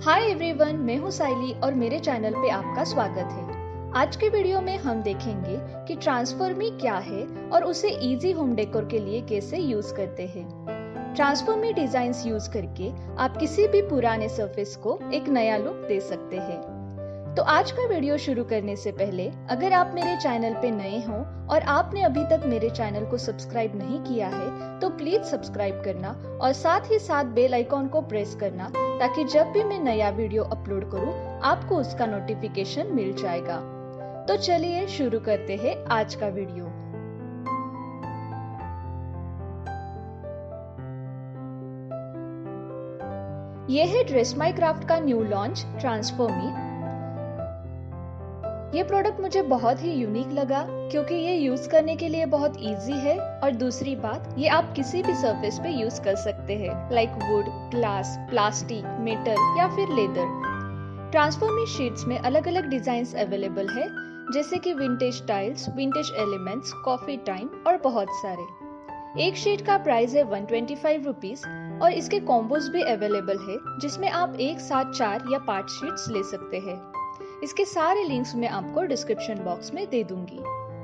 Hi everyone, मैं हूँ साइली और मेरे चैनल पे आपका स्वागत है। आज के वीडियो में हम देखेंगे कि ट्रांसफॉर्मी क्या है और उसे इजी होम डेकोर के लिए कैसे यूज करते हैं। ट्रांसफॉर्मी डिजाइन्स यूज करके आप किसी भी पुराने सरफेस को एक नया लुक दे सकते हैं। तो आज का वीडियो शुरू करने से पहले अगर आप मेरे चैनल पे नए हो और आपने अभी तक मेरे चैनल को सब्सक्राइब नहीं किया है तो प्लीज सब्सक्राइब करना और साथ ही साथ बेल आइकॉन को प्रेस करना ताकि जब भी मैं नया वीडियो अपलोड करूं आपको उसका नोटिफिकेशन मिल जाएगा। तो चलिए शुरू करते हैं आज का वीडियो। यह है ड्रेस माई क्राफ्ट का न्यू लॉन्च ट्रांसफॉर्मी। ये प्रोडक्ट मुझे बहुत ही यूनिक लगा क्योंकि ये यूज करने के लिए बहुत इजी है और दूसरी बात ये आप किसी भी सरफेस पे यूज कर सकते हैं like wood, glass, plastic, metal या फिर लेदर। ट्रांसफॉर्मी शीट्स में अलग अलग डिजाइन्स अवेलेबल है जैसे कि vintage tiles, vintage elements, coffee time और बहुत सारे। एक शीट का प्राइस है 125 रुपीज और इसके कॉम्बोज भी अवेलेबल है जिसमें आप एक साथ 4 या 5 शीट्स ले सकते हैं। इसके सारे लिंक्स मैं आपको डिस्क्रिप्शन बॉक्स में दे दूंगी।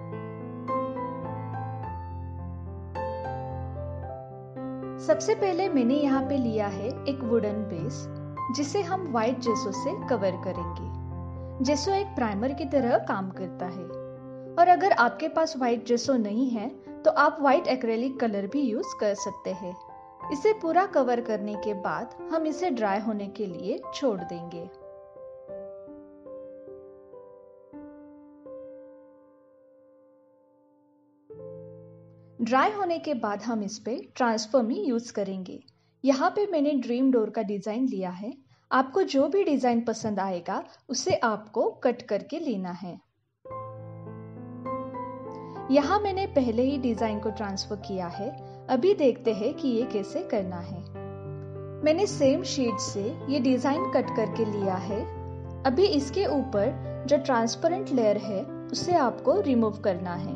सबसे पहले मैंने यहाँ पे लिया है एक वुडन बेस जिसे हम व्हाइट जेसो से कवर करेंगे। जेसो एक प्राइमर की तरह काम करता है और अगर आपके पास व्हाइट जेसो नहीं है तो आप व्हाइट एक्रेलिक कलर भी यूज कर सकते हैं। इसे पूरा कवर करने के बाद हम इसे ड्राई होने के लिए छोड़ देंगे। ड्राई होने के बाद हम इस पे ट्रांसफॉर्मी यूज करेंगे। यहाँ पे मैंने ड्रीम डोर का डिजाइन लिया है। आपको जो भी डिजाइन पसंद आएगा उसे आपको कट करके लेना है। यहाँ मैंने पहले ही डिजाइन को ट्रांसफर किया है। अभी देखते हैं कि ये कैसे करना है। मैंने सेम शीट से ये डिजाइन कट करके लिया है। अभी इसके ऊपर जो ट्रांसपेरेंट लेयर है उसे आपको रिमूव करना है।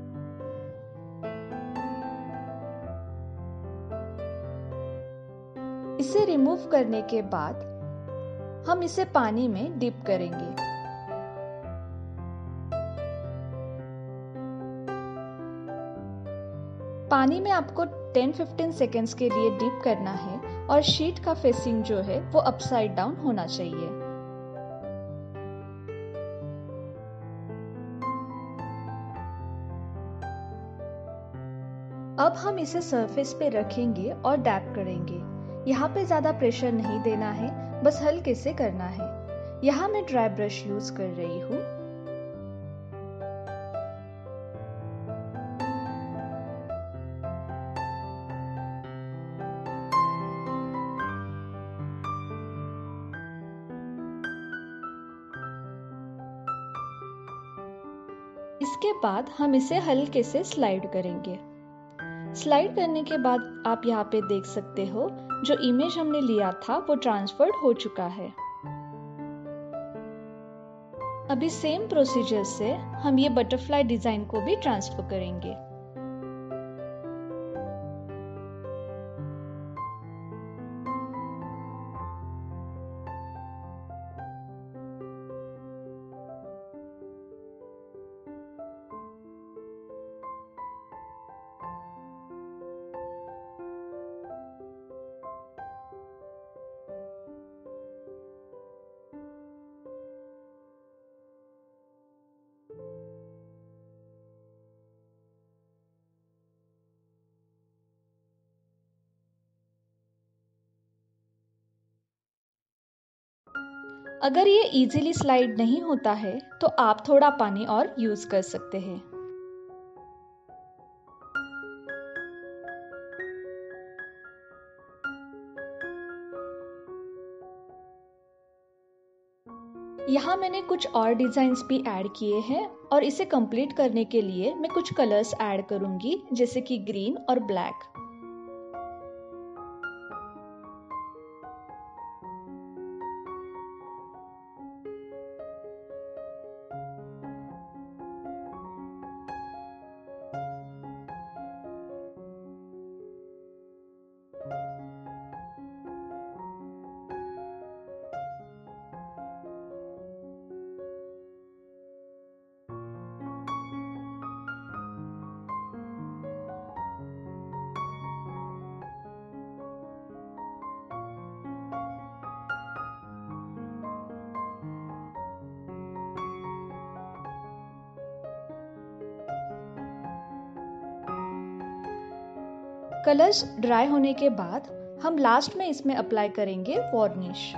इसे रिमूव करने के बाद हम इसे पानी में डिप करेंगे। पानी में आपको 10-15 सेकेंड्स के लिए डिप करना है और शीट का फेसिंग जो है वो अपसाइड डाउन होना चाहिए। अब हम इसे सरफेस पे रखेंगे और डैप करेंगे। यहाँ पे ज्यादा प्रेशर नहीं देना है, बस हल्के से करना है। यहाँ मैं ड्राई ब्रश यूज कर रही हूँ। इसके बाद हम इसे हल्के से स्लाइड करेंगे। स्लाइड करने के बाद आप यहाँ पे देख सकते हो जो इमेज हमने लिया था वो ट्रांसफर्ड हो चुका है। अभी सेम प्रोसीजर से हम ये बटरफ्लाई डिजाइन को भी ट्रांसफर करेंगे। अगर ये इजीली स्लाइड नहीं होता है तो आप थोड़ा पानी और यूज कर सकते हैं। यहाँ मैंने कुछ और डिजाइन्स भी ऐड किए हैं और इसे कंप्लीट करने के लिए मैं कुछ कलर्स ऐड करूंगी जैसे कि ग्रीन और ब्लैक। कलर्स ड्राई होने के बाद हम लास्ट में इसमें अप्लाई करेंगे वार्निश।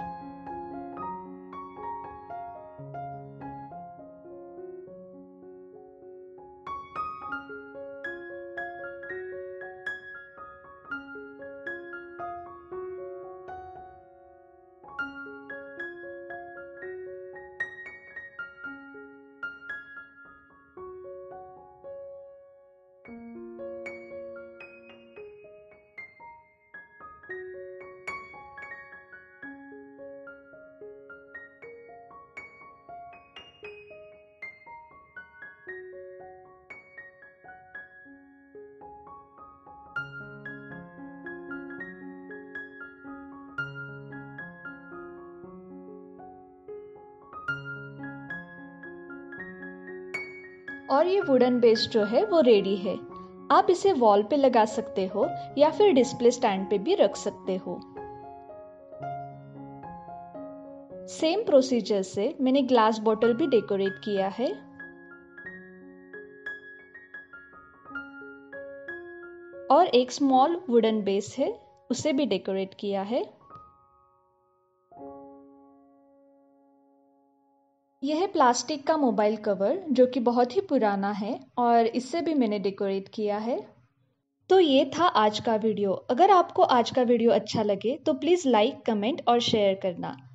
और ये वुडन बेस जो है वो रेडी है। आप इसे वॉल पे लगा सकते हो या फिर डिस्प्ले स्टैंड पे भी रख सकते हो। सेम प्रोसीजर से मैंने ग्लास बॉटल भी डेकोरेट किया है। और एक स्मॉल वुडन बेस है, उसे भी डेकोरेट किया है। यह है प्लास्टिक का मोबाइल कवर जो कि बहुत ही पुराना है और इससे भी मैंने डेकोरेट किया है। तो ये था आज का वीडियो। अगर आपको आज का वीडियो अच्छा लगे तो प्लीज़ लाइक, कमेंट और शेयर करना।